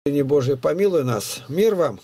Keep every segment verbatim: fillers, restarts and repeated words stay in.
Не Божий, помилуй нас. Мир вам.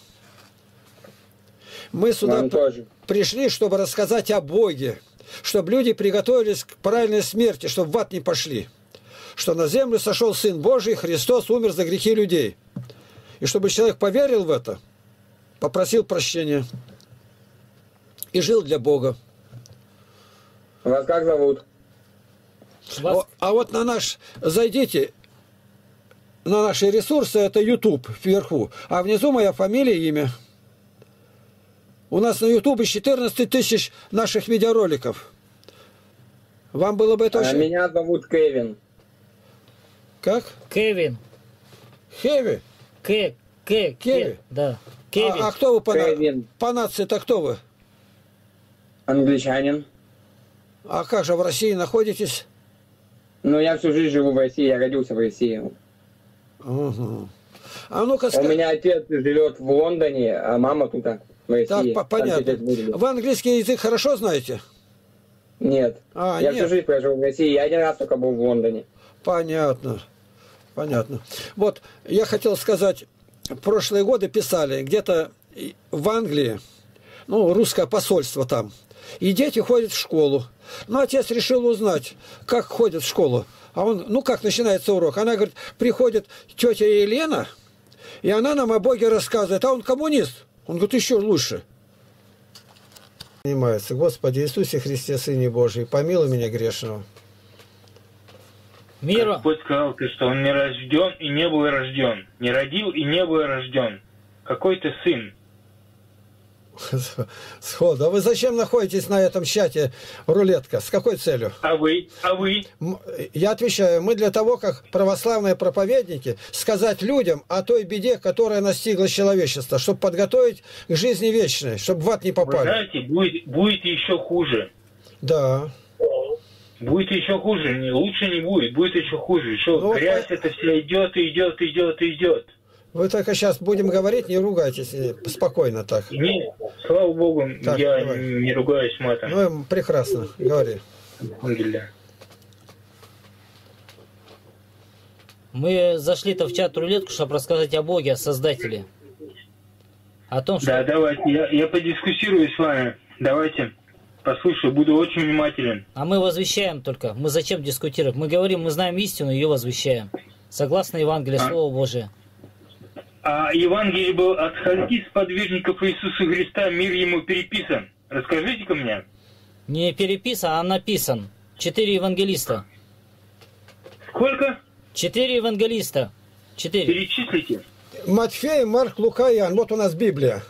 Мы сюда пришли, чтобы рассказать о Боге, чтобы люди приготовились к правильной смерти, чтобы в ад не пошли. Что на землю сошел Сын Божий, Христос умер за грехи людей. И чтобы человек поверил в это, попросил прощения и жил для Бога. Вас как зовут? Вас... А вот на наш... Зайдите... На наши ресурсы, это YouTube вверху, а внизу моя фамилия и имя. У нас на YouTube четырнадцать тысяч наших видеороликов. Вам было бы это а очень... Меня зовут Кевин. Как? Кевин. Хеви? К, К, Кеви? Да. Кевин. А, а кто вы по, Кевин. по нации-то кто вы? Англичанин. А как же в России находитесь? Ну, я всю жизнь живу в России, я родился в России. Угу. А ну-ка, У меня отец живет в Лондоне, а мама тут, в России. Так, понятно. Вы английский язык хорошо знаете? Нет. А, я нет. всю жизнь прожил в России, я один раз только был в Лондоне. Понятно. Понятно. Вот, я хотел сказать, в прошлые годы писали, где-то в Англии, ну, русское посольство там, и дети ходят в школу. Ну, отец решил узнать, как ходят в школу. А он, ну как начинается урок? Она говорит, приходит тетя Елена, и она нам о Боге рассказывает. А он коммунист. Он говорит, еще лучше. Занимается. Господи Иисусе Христе, Сыне Божий, помилуй меня грешного. Мира. Господь сказал, ты, что он не рожден и не был рожден. Не родил и не был рожден. Какой ты сын? Сходу. А вы зачем находитесь на этом чате рулетка? С какой целью? А вы? А вы? Я отвечаю, мы для того, как православные проповедники, сказать людям о той беде, которая настигла человечество, чтобы подготовить к жизни вечной, чтобы в ад не попали. Вы знаете, будет, будет еще хуже. Да. Будет еще хуже. Не, лучше не будет. Будет еще хуже. Что, ну, грязь а... это вся идет, идет, идет, идет. Вы только сейчас будем говорить, не ругайтесь, спокойно так. Не, слава Богу, так, я давай. не ругаюсь матом. Ну, прекрасно, говори. Мы зашли-то в чат рулетку, чтобы рассказать о Боге, о Создателе. О том, что... Да, давайте, я, я подискуссирую с вами. Давайте, послушаю, буду очень внимателен. А мы возвещаем только. Мы зачем дискутировать? Мы говорим, мы знаем истину, ее возвещаем. Согласно Евангелию, а... Слово Божие. А Евангелие был от хальки сподвижников Иисуса Христа, мир ему переписан. Расскажите-ка мне. Не переписан, а написан. Четыре евангелиста. Сколько? Четыре евангелиста. Четыре. Перечислите. Матфей, Марк, Лука, Иоанн. Вот у нас Библия.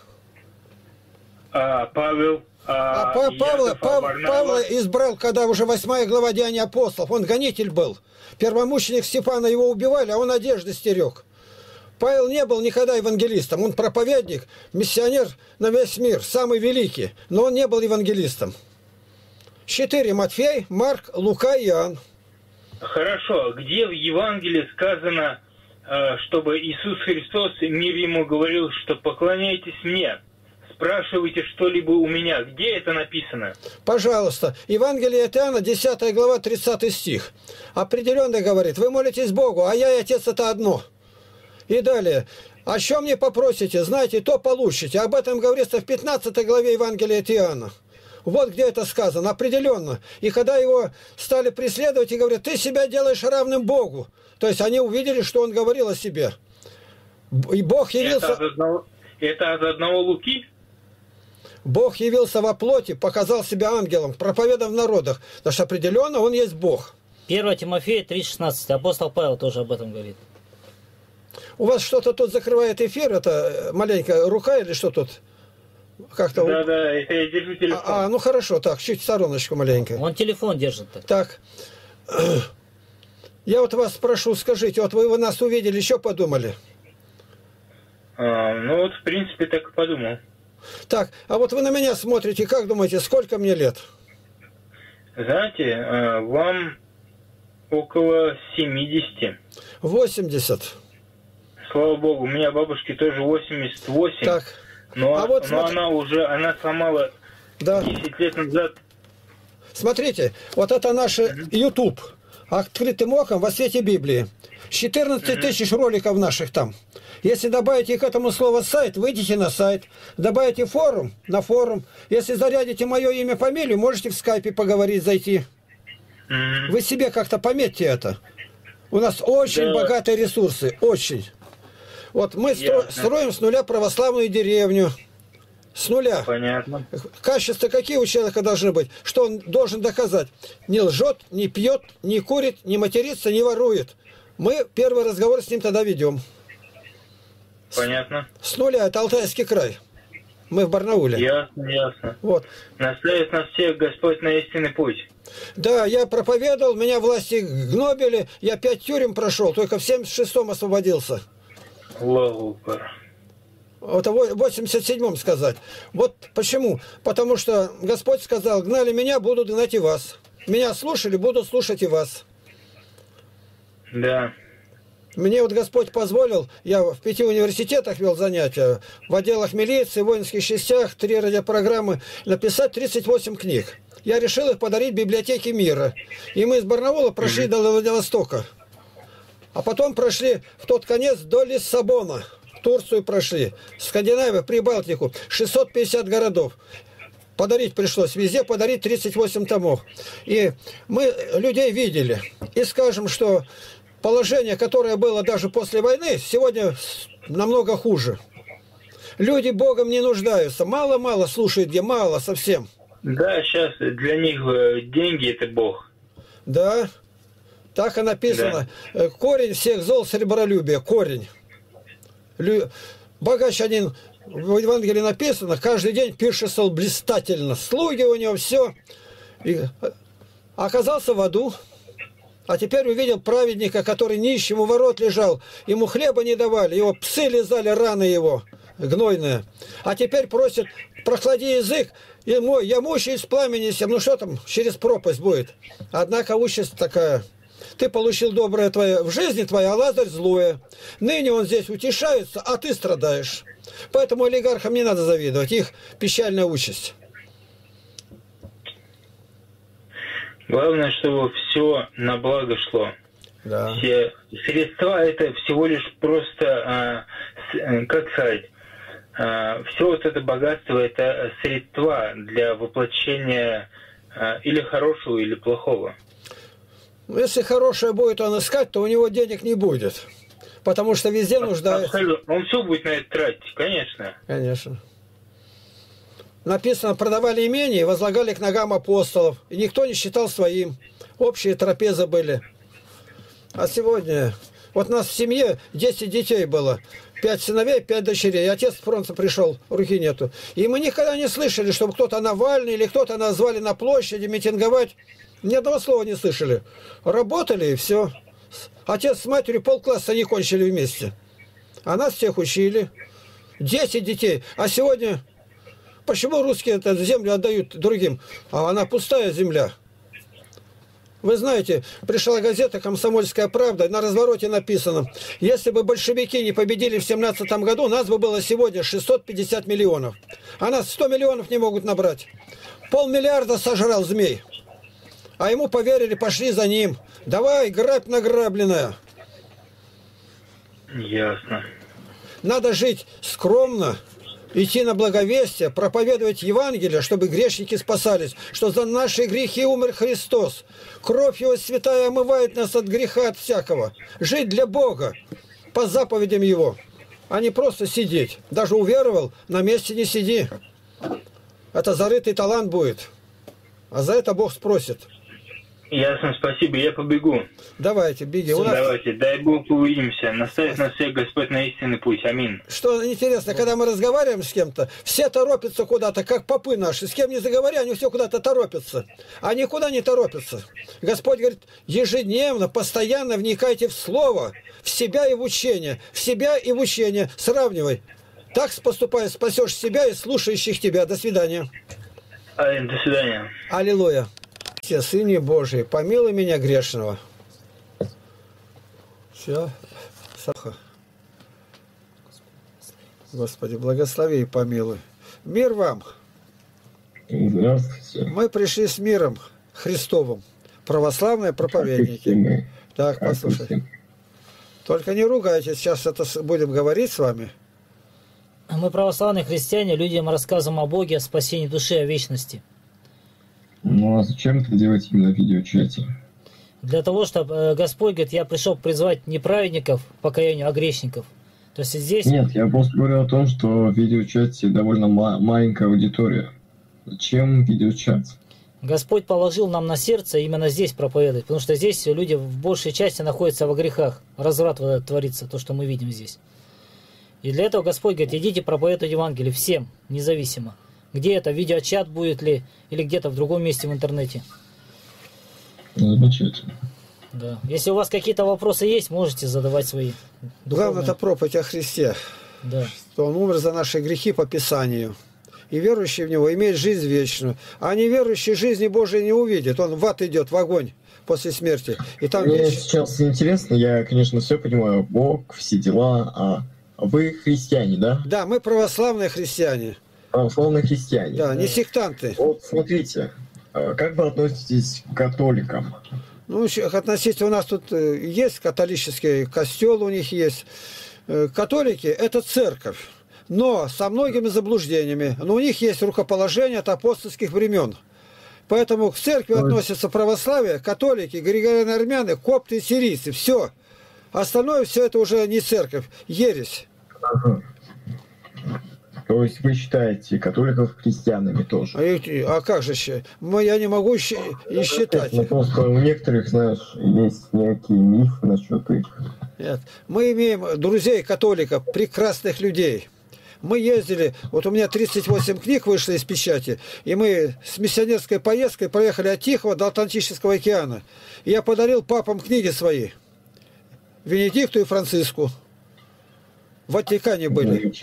А Павел. А, а Яков, Павла, Пав, Павла избрал, когда уже восьмая глава Деяний апостолов. Он гонитель был. Первомученик Стефана его убивали, а он одежды стерег. Павел не был никогда евангелистом. Он проповедник, миссионер на весь мир, самый великий. Но он не был евангелистом. Четыре. Матфей, Марк, Лука и Иоанн. Хорошо. Где в Евангелии сказано, чтобы Иисус Христос, мир ему, говорил, что поклоняйтесь мне, спрашивайте что-либо у меня? Где это написано? Пожалуйста. Евангелие от Иоанна, десятая глава, тридцатый стих. Определенно говорит, вы молитесь Богу, а я и Отец это одно. И далее. О чем мне попросите, знаете, то получите. Об этом говорится в пятнадцатой главе Евангелия от Иоанна. Вот где это сказано, определенно. И когда его стали преследовать и говорят, ты себя делаешь равным Богу. То есть они увидели, что он говорил о себе. И Бог явился... Это от одного, это от одного Луки? Бог явился во плоти, показал себя ангелом, проповедовал в народах. Потому что определенно он есть Бог. первое Тимофея три шестнадцать. Апостол Павел тоже об этом говорит. У вас что-то тут закрывает эфир, это маленькая рука или что тут? Как-то... Да, да, это я держу телефон. А, а, ну хорошо, так, чуть в стороночку маленькую. Он телефон держит. -то. Так, я вот вас спрошу, скажите, вот вы, вы нас увидели, еще подумали? А, ну вот, в принципе, так и подумал. Так, а вот вы на меня смотрите, как думаете, сколько мне лет? Знаете, вам около семидесяти. восемьдесят. Слава Богу, у меня бабушке тоже восемьдесят восемь. Так. Но, а вот но смотри... она уже, она сломала да. десять лет назад. Смотрите, вот это наш YouTube. открытым оком во свете Библии. четырнадцать тысяч роликов наших там. Если добавите к этому слово сайт, выйдите на сайт. Добавите форум, на форум. Если зарядите мое имя, фамилию, можете в скайпе поговорить, зайти. Вы себе как-то пометьте это. У нас очень да. богатые ресурсы, очень. Вот мы стро строим с нуля православную деревню. С нуля. Понятно. Качества какие у человека должны быть? Что он должен доказать? Не лжет, не пьет, не курит, не матерится, не ворует. Мы первый разговор с ним тогда ведем. Понятно. С нуля, это Алтайский край. Мы в Барнауле. Ясно, ясно. Вот. Наставит нас всех Господь на истинный путь. Да, я проповедовал, меня власти гнобили, я пять тюрем прошел, только в семьдесят шестом освободился. Аллаху. Вот в восемьдесят седьмом сказать. Вот почему? Потому что Господь сказал, гнали меня, будут гнать и вас. Меня слушали, будут слушать и вас. Да. Мне вот Господь позволил, я в пяти университетах вел занятия, в отделах милиции, в воинских частях, три радиопрограммы, написать тридцать восемь книг. Я решил их подарить библиотеке мира. И мы из Барнаула прошли до Владивостока. А потом прошли в тот конец до Лиссабона. Турцию прошли, Скандинавию, Прибалтику, шестьсот пятьдесят городов. Подарить пришлось, везде подарить тридцать восемь томов. И мы людей видели. И скажем, что положение, которое было даже после войны, сегодня намного хуже. Люди Богом не нуждаются. Мало-мало слушают, где мало совсем. Да, сейчас для них деньги – это Бог. Да, так и написано. Да. Корень всех зол – сребролюбие. Корень. Лю... Богач один, в Евангелии написано, каждый день пиршествовал блистательно. Слуги у него, все. И оказался в аду. А теперь увидел праведника, который нищим у ворот лежал. Ему хлеба не давали, его псы лизали, раны его гнойные. А теперь просит, прохлади язык, и мой, я мучаюсь в пламени всем. Ну что там, через пропасть будет. Однако участь такая. Ты получил доброе твое в жизни твоя, а Лазарь злое. Ныне он здесь утешается, а ты страдаешь. Поэтому олигархам не надо завидовать, их печальная участь. Главное, чтобы все на благо шло. Да. Все средства это всего лишь просто, как сказать, все вот это богатство это средства для воплощения или хорошего, или плохого. Если хорошее будет он искать, то у него денег не будет. Потому что везде нуждается. Абсолютно. Он все будет на это тратить, конечно. Конечно. Написано, продавали имение и возлагали к ногам апостолов. И никто не считал своим. Общие трапезы были. А сегодня... Вот у нас в семье десять детей было. Пять сыновей, пять дочерей. Отец с фронта пришел, руки нету. И мы никогда не слышали, чтобы кто-то Навальный или кто-то назвали на площади митинговать. Ни одного слова не слышали. Работали и все. Отец с матерью полкласса не кончили вместе. А нас всех учили. Десять детей. А сегодня... Почему русские эту землю отдают другим? А она пустая земля. Вы знаете, пришла газета «Комсомольская правда», на развороте написано, если бы большевики не победили в семнадцатом году, нас бы было сегодня шестьсот пятьдесят миллионов. А нас сто миллионов не могут набрать. Полмиллиарда сожрал змей. А ему поверили, пошли за ним. Давай, грабь награбленное. Ясно. Надо жить скромно, идти на благовестие, проповедовать Евангелие, чтобы грешники спасались, что за наши грехи умер Христос. Кровь Его святая омывает нас от греха, от всякого. Жить для Бога, по заповедям Его, а не просто сидеть. Даже уверовал, на месте не сиди. Это зарытый талант будет. А за это Бог спросит. Ясно, спасибо, я побегу. Давайте, беги. У нас... Давайте, дай Бог увидимся. Наставит нас всех Господь на истинный путь. Аминь. Что интересно, когда мы разговариваем с кем-то, все торопятся куда-то, как попы наши. С кем не заговоря, они все куда-то торопятся. А никуда не торопятся. Господь говорит, ежедневно, постоянно вникайте в Слово, в себя и в учение. В себя и в учение. Сравнивай. Так поступая, спасешь себя и слушающих тебя. До свидания. Аминь. До свидания. Аллилуйя. Сыне Божий, помилуй меня грешного. Все. Господи, благослови и помилуй. Мир вам. Здравствуйте. Мы пришли с миром Христовым. Православные проповедники. Так, послушай. Только не ругайтесь, сейчас это будем говорить с вами. Мы православные христиане, людям рассказываем о Боге, о спасении души, о вечности. Ну а зачем это делать именно в видеочате? Для того, чтобы Господь говорит, я пришел призвать не праведников к покаянию, а грешников. То есть здесь... Нет, я просто говорю о том, что в видеочате довольно ма- маленькая аудитория. Зачем видеочат? Господь положил нам на сердце именно здесь проповедовать, потому что здесь люди в большей части находятся во грехах. Разврат вот этот творится, то, что мы видим здесь. И для этого Господь говорит, идите проповедуйте Евангелие всем, независимо. Где это, видеочат будет ли, или где-то в другом месте в интернете. Замечательно. Да. Если у вас какие-то вопросы есть, можете задавать свои. Главное, духовные. это проповедь о Христе. Да. Что Он умер за наши грехи по Писанию. И верующий в Него имеет жизнь вечную. А неверующий жизни Божией не увидит. Он в ад идет, в огонь после смерти. И там Мне веч... сейчас интересно, я, конечно, все понимаю, Бог, все дела, а вы христиане, да? Да, мы православные христиане. Православные христиане. Да, не сектанты. Вот смотрите, а как вы относитесь к католикам? Ну, относительно у нас тут есть католический костел, у них есть. Католики – это церковь, но со многими заблуждениями. Но у них есть рукоположение от апостольских времен. Поэтому к церкви Ой. относятся православие, католики, григорианы-армяне, копты и сирийцы. Все. Остальное все это уже не церковь, ересь. Ага. То есть вы считаете католиков христианами тоже? А, а как же еще? Я не могу щ... и считать. Ну, просто у некоторых, знаешь, есть некие мифы насчет их. Нет. Мы имеем друзей католиков, прекрасных людей. Мы ездили, вот у меня тридцать восемь книг вышло из печати, и мы с миссионерской поездкой проехали от Тихого до Атлантического океана. И я подарил папам книги свои. Венедикту и Франциску. В Ватикане были.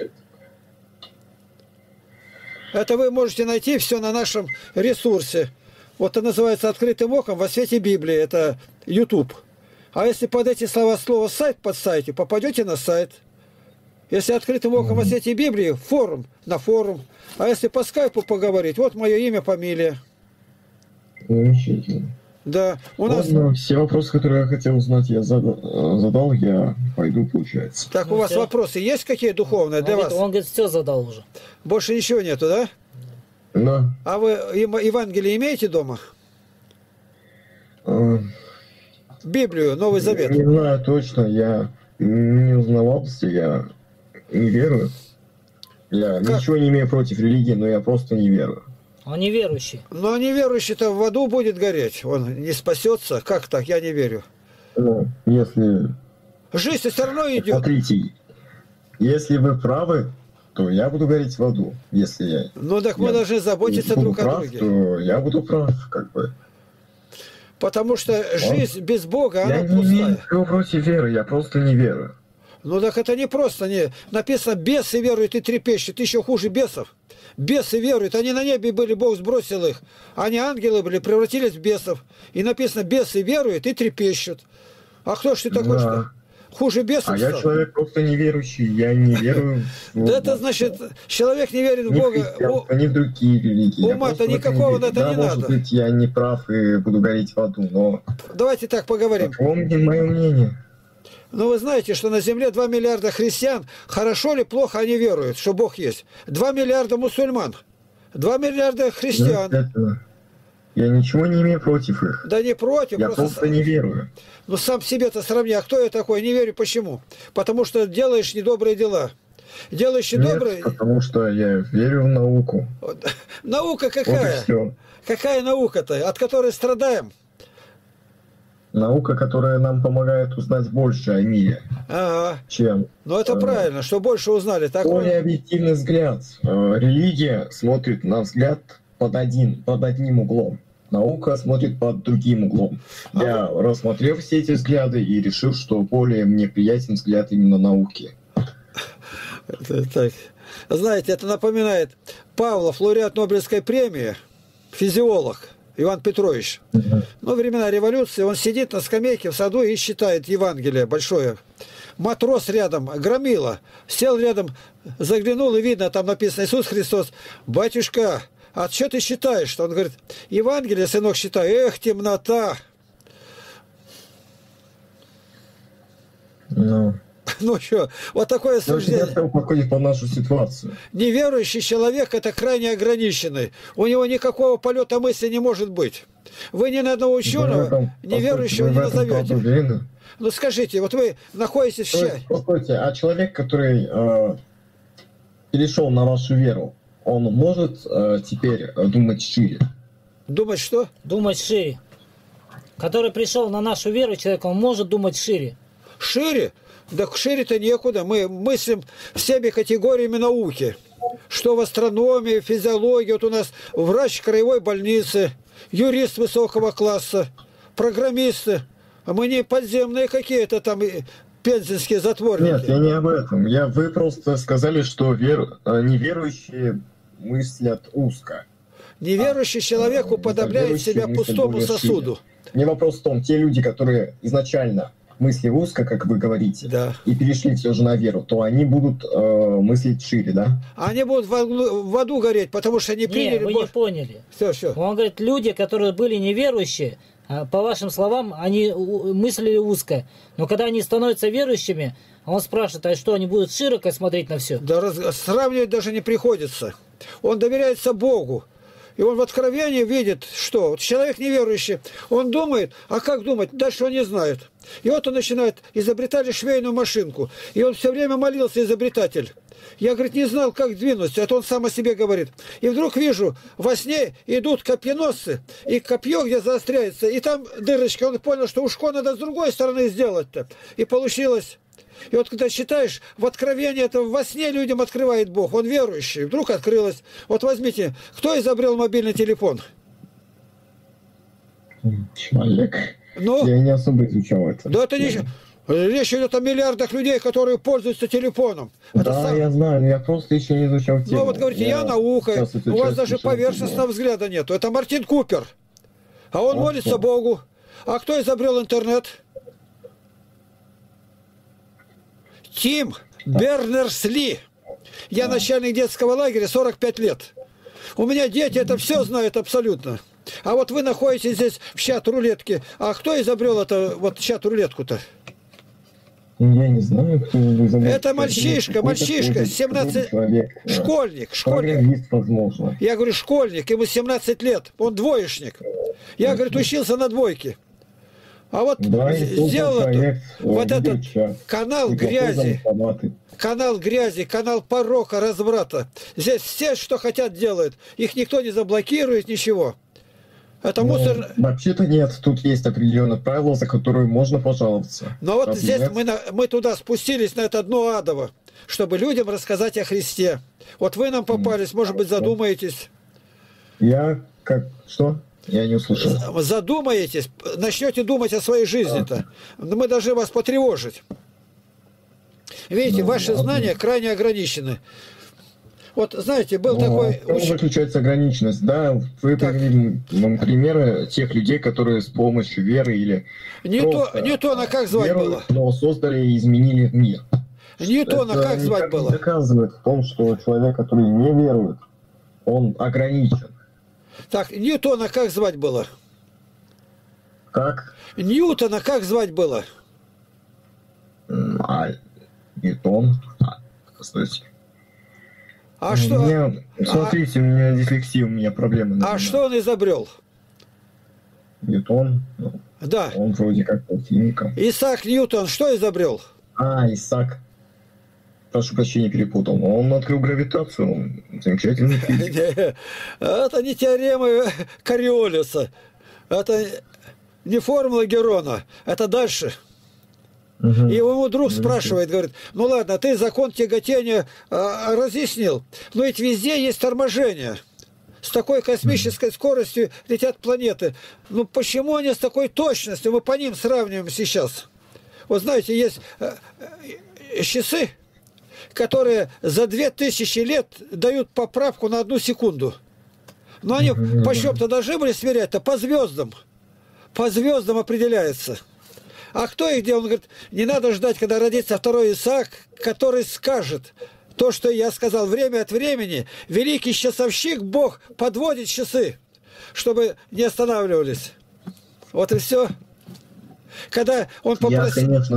Это вы можете найти все на нашем ресурсе. Вот это называется «Открытым оком во свете Библии». Это YouTube. А если под эти слова слово «сайт» под сайте, попадете на сайт. Если «Открытым оком во свете Библии», форум, на форум. А если по скайпу поговорить, вот мое имя, фамилия. Замечательно. Да, у нас... Ладно, все вопросы, которые я хотел узнать, я задал, задал я пойду, получается. Так, ну, у вас все. Вопросы есть какие духовные для он, вас? Говорит, он, говорит, все задал уже. Больше ничего нету, да? Да. А вы Евангелие имеете дома? А, Библию, Новый Завет? Не знаю точно, я не узнавался, я не верую. Я Как? ничего не имею против религии, но я просто не верую. Он неверующий. Но неверующий-то в аду будет гореть. Он не спасется. Как так? Я не верю. Ну, если... Жизнь все равно идет. Смотрите, если вы правы, то я буду гореть в аду. Если я... Ну так мы я должны заботиться буду друг прав, о друге. то я буду прав, как бы. Потому что жизнь без Бога, она Я не имею пустая. ничего против веры, я просто не верую. Ну так это не просто. Не. Написано, бесы веруют и трепещут. Еще хуже бесов. Бесы веруют. Они на небе были, Бог сбросил их. Они ангелы были, превратились в бесов. И написано, бесы веруют и трепещут. А кто ж ты такой, Да. что? Хуже бесов А я стал? человек просто неверующий, я не верую. в- Да это значит, человек не верит в ни в Бога. христианство, ни в другие религии. Я ума-то просто в это не никакого верю. на это Да, не может надо. быть, я не прав и буду гореть в аду, но Давайте так поговорим. помни мое мнение. Но вы знаете, что на земле два миллиарда христиан, хорошо ли, плохо они веруют, что Бог есть. два миллиарда мусульман, два миллиарда христиан. Это- Я ничего не имею против их. Да не против, Я просто... просто не верую. Ну сам себе-то сравни, а кто я такой? Не верю, почему? Потому что делаешь недобрые дела. Делаешь Нет, недобрые... потому что я верю в науку. Наука Вот и какая? все. Какая наука-то, от которой страдаем? Наука, которая нам помогает узнать больше о мире, Ага. чем Ну это э, правильно, что больше узнали. Так... более объективный взгляд. Э, Религия смотрит на взгляд под, один, под одним углом. Наука смотрит под другим углом. А Я рассмотрел все эти взгляды и решил, что более мне приятен взгляд именно науки. Так. Знаете, это напоминает Павлов, лауреат Нобелевской премии, физиолог Иван Петрович. Мгм. Ну, времена революции, он сидит на скамейке в саду и читает Евангелие большое. Матрос рядом, громила, сел рядом, заглянул, и видно, там написано Иисус Христос. Батюшка, а что ты считаешь? Он говорит, Евангелие, сынок, считай. Эх, темнота. Ну, Ну что, вот такое я суждение. хотел подходить под нашу ситуацию. Неверующий человек – это крайне ограниченный. У него никакого полета мысли не может быть. Вы ни на одного Вы в ученого этом- неверующего вы не в этом правда назовете. уверены? Ну скажите, вот вы находитесь в То есть, чае. постойте, а человек, который э, перешел на вашу веру, он может э, теперь э, думать шире? Думать что? Думать шире. Который пришел на нашу веру, человек, он может думать шире. Шире? Да шире-то некуда. Мы мыслим всеми категориями науки. Что в астрономии, физиологии. Вот у нас врач краевой больницы, юрист высокого класса, программисты. А мы не подземные какие-то там и пензенские затворники. Нет, я не об этом. Я, вы просто сказали, что вер, э, неверующие мыслят узко. Неверующий человек а, уподобляет верующий себя мыслит пустому более шире. сосуду. Мне вопрос в том, те люди, которые изначально мыслили узко, как вы говорите, Да. и перешли все же на веру, то они будут э, мыслить шире, да? Они будут в аду- в аду гореть, потому что они Не, приняли... вы не поняли. Все, все. Он говорит, люди, которые были неверующие, а, по вашим словам, они у- мыслили узко. Но когда они становятся верующими, он спрашивает, а что, они будут широко смотреть на все? Да раз- сравнивать даже не приходится. Он доверяется Богу. И он в откровении видит, что вот человек неверующий, он думает, а как думать, дальше он не знает. И вот он начинает, изобретали швейную машинку. И он все время молился, изобретатель. Я, говорит, не знал, как двинуться. Это он сам о себе говорит. И вдруг вижу, во сне идут копьеносцы, и копье где заостряется, и там дырочка. Он понял, что ушко надо с другой стороны сделать-то. И получилось. И вот когда читаешь, в откровении это во сне людям открывает Бог. Он верующий. Вдруг открылось. Вот возьмите, кто изобрел мобильный телефон? Человек. Ну, Я не особо изучал это. да это не... Речь идет о миллиардах людей, которые пользуются телефоном. Это Да, сам- я знаю, но я просто еще не изучал тему. Ну вот говорите, я, наука, сейчас у вас изучаю даже совершенно поверхностного другое. взгляда нету. Это Мартин Купер. А он А молится что? Богу. А кто изобрел интернет? Тим Бернерс-Ли. Я начальник детского лагеря, сорок пять лет. У меня дети это все знают абсолютно. А вот вы находитесь здесь в чат-рулетке. А кто изобрел это, вот чат-рулетку-то? Я не знаю, кто изобрел. Это мальчишка, Какой-то мальчишка, какой-то семнадцать... человек, да. Школьник, школьник. Программист, возможно. Я говорю, школьник, ему семнадцать лет, он двоечник. Я, говорит, учился на двойке. А вот Да, и создал сделал это, проект, вот э, этот видеочат. канал И грязи, готовил автоматы. канал грязи, канал порока, разврата. Здесь все, что хотят, делают. Их никто не заблокирует, ничего. Это Ну, мусор... вообще-то нет, тут есть определенные правила, за которые можно пожаловаться. Но вот Разве здесь нет? мы, на- мы туда спустились, на это дно адово, чтобы людям рассказать о Христе. Вот вы нам попались, может быть, задумаетесь. Я как... Что? Я не услышал. Задумаетесь, начнете думать о своей жизни-то. Мы должны вас потревожить. Видите, Ну, ваши ладно. знания крайне ограничены. Вот, знаете, был Ну, такой... в чем уч- заключается ограниченность? Да, вы Так. привели нам примеры тех людей, которые с помощью веры или Ньюто- Ньютона как звать веру, было? но создали и изменили мир. Ньютона Это как звать никак не было? доказывает в том, что человек, который не верует, он ограничен. Так, Ньютона как звать было? Как? Ньютона как звать было? М, А, Ньютон. А, стойте. А У что, меня- смотрите, у меня дислексия, у меня проблемы. а наверное. что он изобрел? Ньютон, ну, Да. он вроде как был химиком. Исаак Ньютон что изобрел? А, Исаак. Прошу прощения, перепутал. Он открыл гравитацию, он замечательный физик. Это не теоремы Кориолиса. Это не формула Герона. Это дальше. Мгм. И ему друг спрашивает, говорит, ну ладно, ты закон тяготения а, разъяснил, но ведь везде есть торможение. С такой космической скоростью летят планеты. Ну почему они с такой точностью? Мы по ним сравниваем сейчас. Вот знаете, есть э, э, часы, которые за две тысячи лет дают поправку на одну секунду. Но они по чем-то должны были сверять-то по звездам. По звездам определяется. А кто и где? Он говорит, не надо ждать, когда родится второй Исаак, который скажет то, что я сказал. Время от времени великий часовщик Бог подводит часы, чтобы не останавливались. Вот и все. Когда он Я, попросил... конечно,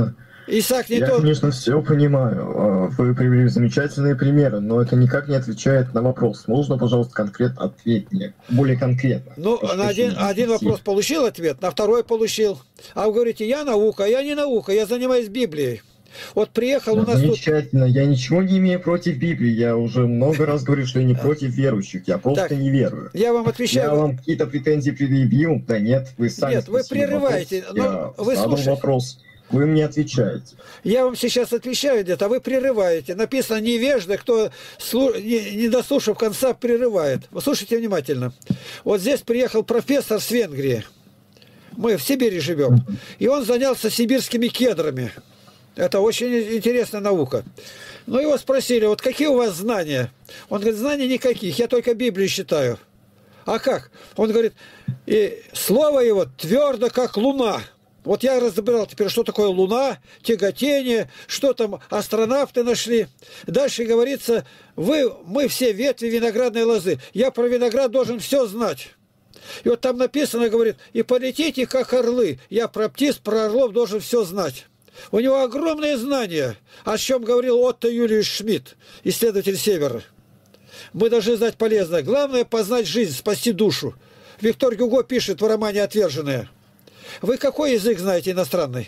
Исаак не Я, тот. конечно, все понимаю. Вы привели замечательные примеры, но это никак не отвечает на вопрос. Можно, пожалуйста, конкретно ответить мне? Более конкретно. Ну, Прошу на один, прощения. один вопрос получил ответ, на второй получил. А вы говорите, я наука, я не наука, я занимаюсь Библией. Вот приехал у нас тут... Замечательно. Я ничего не имею против Библии. Я уже много раз говорю, что я не против верующих. Я просто Так, не верую. Я вам отвечаю. Я вам какие-то претензии предъявил? Да нет, вы сами Нет, вы спросили прерываете, вопрос. но Я вы задал слушайте. вопрос. Вы мне отвечаете. Я вам сейчас отвечаю где-то, а вы прерываете. Написано невежда, кто слу... не, не дослушав конца, прерывает. Вы слушайте внимательно. Вот здесь приехал профессор с Венгрии. Мы в Сибири живем. И он занялся сибирскими кедрами. Это очень интересная наука. Ну, его спросили, вот какие у вас знания? Он говорит, знаний никаких, я только Библию читаю. А как? Он говорит, и слово его твердо, как луна. Вот я разобрал теперь, что такое луна, тяготение, что там астронавты нашли. Дальше говорится, вы, мы все ветви виноградной лозы. Я про виноград должен все знать. И вот там написано, говорит, и полетите, как орлы. Я про птиц, про орлов должен все знать. У него огромные знания, о чем говорил Отто Юлиус Шмидт, исследователь Севера. Мы должны знать полезное. Главное познать жизнь, спасти душу. Виктор Гюго пишет в романе «Отверженные». Вы какой язык знаете иностранный?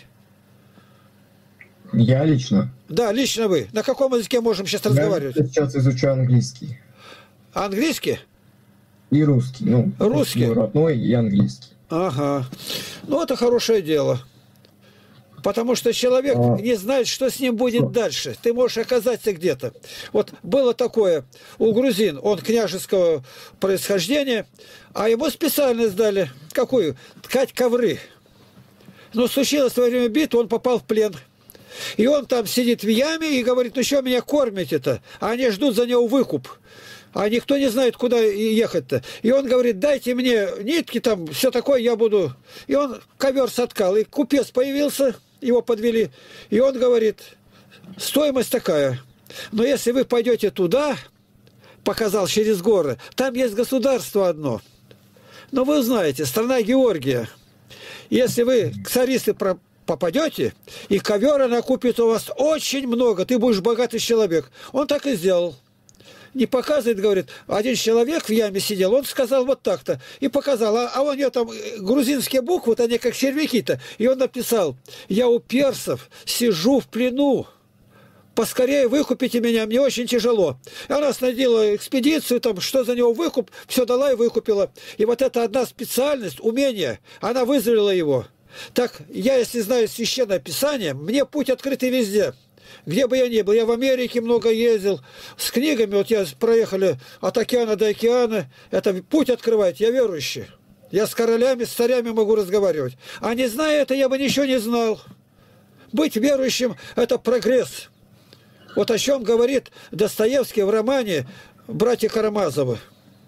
Я лично. Да, лично вы. На каком языке можем сейчас Я разговаривать? сейчас изучаю английский. Английский? И русский. Ну, Русский? мой родной и английский. Ага. Ну, это хорошее дело. Потому что человек А. не знает, что с ним будет дальше. Ты можешь оказаться где-то. Вот было такое у грузин, он княжеского происхождения, а ему специально сдали, какую? Ткать ковры. Но случилось во время битвы, он попал в плен. И он там сидит в яме и говорит, ну что меня кормите-то? А они ждут за него выкуп. А никто не знает, куда ехать-то. И он говорит, дайте мне нитки, там, все такое, я буду... И он ковер соткал, и купец появился, его подвели. И он говорит, стоимость такая. Но если вы пойдете туда, показал через горы, там есть государство одно. Но вы знаете, страна Георгия. Если вы к царисты попадете, и ковера накупит у вас очень много, ты будешь богатый человек. Он так и сделал. Не показывает, говорит, один человек в яме сидел, он сказал вот так-то, и показал, а, а у него там грузинские буквы, вот они как червяки-то, и он написал, я у персов сижу в плену, поскорее выкупите меня, мне очень тяжело. И она снарядила экспедицию, там, что за него выкуп, все дала и выкупила. И вот эта одна специальность, умение, она вызрела его. Так, я, если знаю Священное Писание, мне путь открытый везде. Где бы я ни был, я в Америке много ездил, с книгами, вот я проехали от океана до океана, это путь открывает, я верующий. Я с королями, с царями могу разговаривать. А не зная это, я бы ничего не знал. Быть верующим – это прогресс. Вот о чем говорит Достоевский в романе «Братья Карамазовы».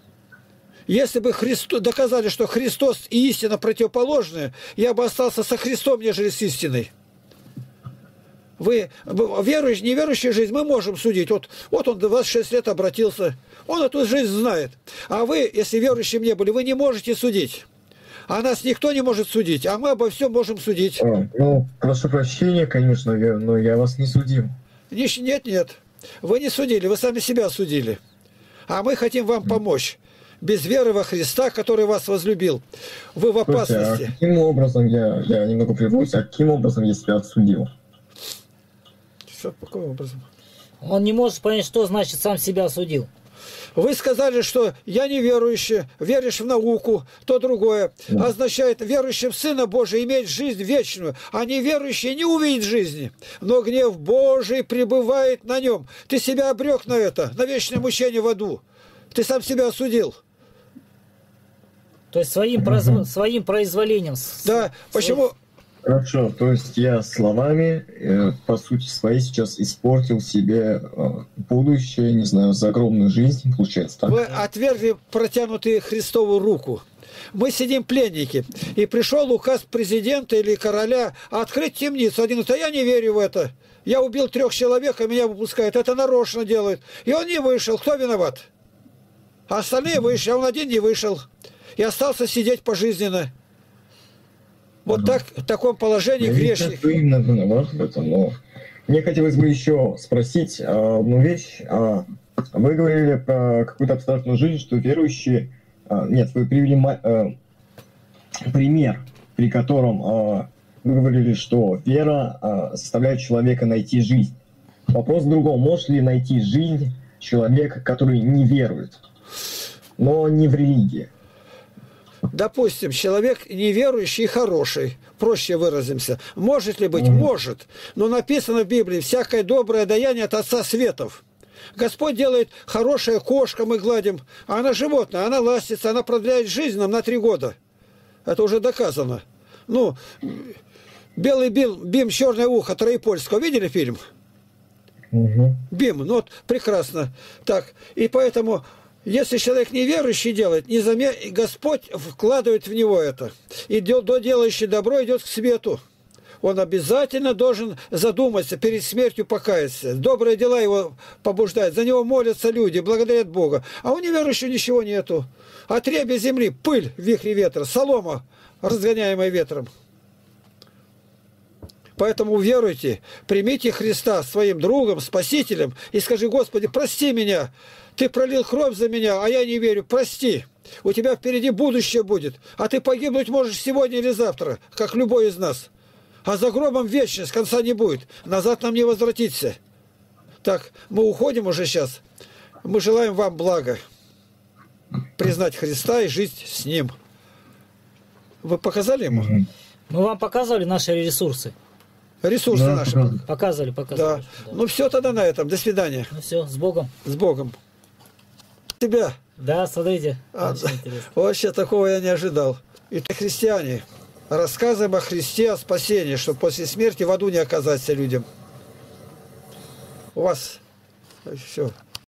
Если бы Христу... доказали, что Христос и истина противоположные, я бы остался со Христом, нежели с истиной. Вы, верующий, неверующую жизнь мы можем судить. Вот, вот он двадцать шесть лет обратился, он эту жизнь знает. А вы, если верующим не были, вы не можете судить. А нас никто не может судить, а мы обо всем можем судить. А, ну, прошу прощения, конечно, я, но я вас не судил. Нет, нет, вы не судили, вы сами себя судили. А мы хотим вам помочь. Без веры во Христа, который вас возлюбил, вы в опасности. Слушайте, а каким образом, я, я немного прервусь, а каким образом я себя отсудил? Что, каким образом? Он не может понять, что значит сам себя осудил. Вы сказали, что я неверующий, веришь в науку, то другое. Да. Означает, верующим в Сына Божия иметь жизнь вечную, а неверующий не увидит жизни. Но гнев Божий пребывает на нем. Ты себя обрек на это, на вечное мучение в аду. Ты сам себя осудил. То есть своим, произв... своим произволением. Да, почему... Хорошо, то есть я словами, э, по сути своей, сейчас испортил себе э, будущее, не знаю, загробную жизнь, получается так? Вы отвергли протянутую Христову руку. Мы сидим пленники, и пришел указ президента или короля открыть темницу. Один говорит, а я не верю в это. Я убил трех человек, а меня выпускают. Это нарочно делают. И он не вышел. Кто виноват? А остальные вышли, а он один не вышел. И остался сидеть пожизненно. Вот Ага. так, в таком положении Я не знаю, грешник. кто именно виноват в этом, но мне хотелось бы еще спросить а, одну вещь. А, вы говорили про какую-то абстрактную жизнь, что верующие... а, нет, вы привели ма- а, пример, при котором а, вы говорили, что вера а, заставляет человека найти жизнь. Вопрос в другом. Может ли найти жизнь человек, который не верует, но не в религии? Допустим, человек неверующий и хороший, проще выразимся. Может ли быть? Мгм. Может. Но написано в Библии, всякое доброе даяние от Отца Светов. Господь делает хорошее, кошка мы гладим, а она животное, она ластится, она продляет жизнь нам на три года. Это уже доказано. Ну, белый бим, бим черное ухо Троепольского. Видели фильм? Угу. Бим, ну вот прекрасно. Так, и поэтому, если человек неверующий делает, не заме... Господь вкладывает в него это. И дел- до делающий добро идет к свету. Он обязательно должен задуматься, перед смертью покаяться. Добрые дела его побуждают, за него молятся люди, благодарят Бога. А у неверующего ничего нету. Отребье земли, пыль в вихре ветра, солома, разгоняемая ветром. Поэтому веруйте, примите Христа своим другом, спасителем и скажи: Господи, прости меня, Ты пролил кровь за меня, а я не верю, прости. У тебя впереди будущее будет, а ты погибнуть можешь сегодня или завтра, как любой из нас. А за гробом вечность, конца не будет, назад нам не возвратиться. Так, мы уходим уже сейчас. Мы желаем вам блага, признать Христа и жить с Ним. Вы показали ему? Мы вам показывали наши ресурсы. Ресурсы Да, наши. показывали. Показывали, Да. показывали. Да. Ну все тогда на этом. До свидания. Ну все, с Богом. С Богом. Тебя. Да, смотрите. А, Очень интересно. вообще такого я не ожидал. Это христиане. Рассказываем о Христе, о спасении, чтобы после смерти в аду не оказаться людям. У вас все.